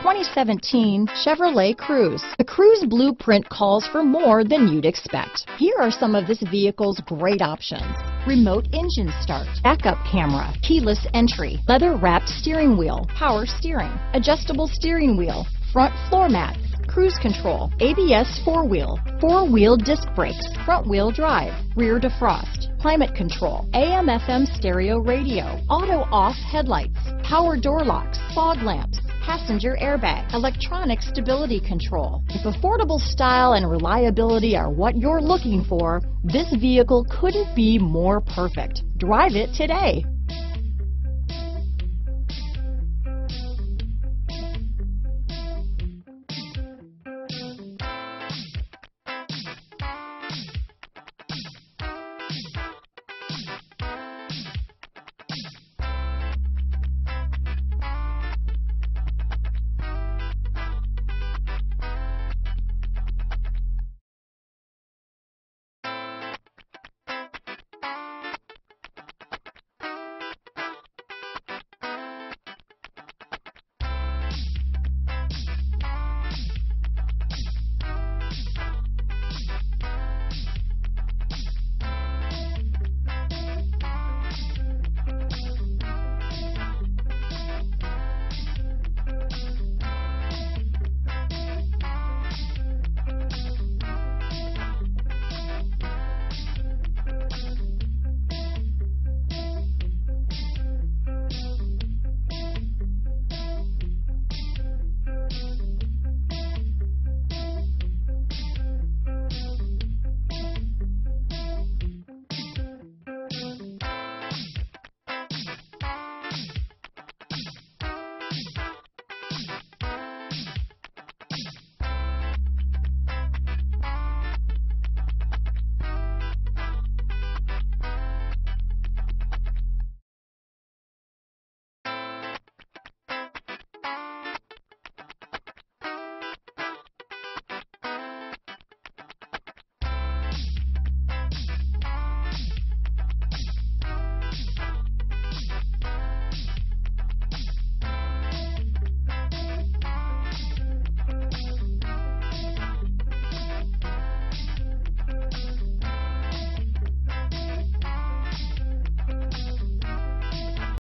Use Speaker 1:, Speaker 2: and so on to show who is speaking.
Speaker 1: 2017 Chevrolet Cruze. The Cruze blueprint calls for more than you'd expect. Here are some of this vehicle's great options: remote engine start, backup camera, keyless entry, leather-wrapped steering wheel, power steering, adjustable steering wheel, front floor mats, cruise control, ABS four-wheel disc brakes, front-wheel drive, rear defrost, climate control, AM/FM stereo radio, auto-off headlights, power door locks, fog lamps, passenger airbag, electronic stability control. If affordable style and reliability are what you're looking for, this vehicle couldn't be more perfect. Drive it today.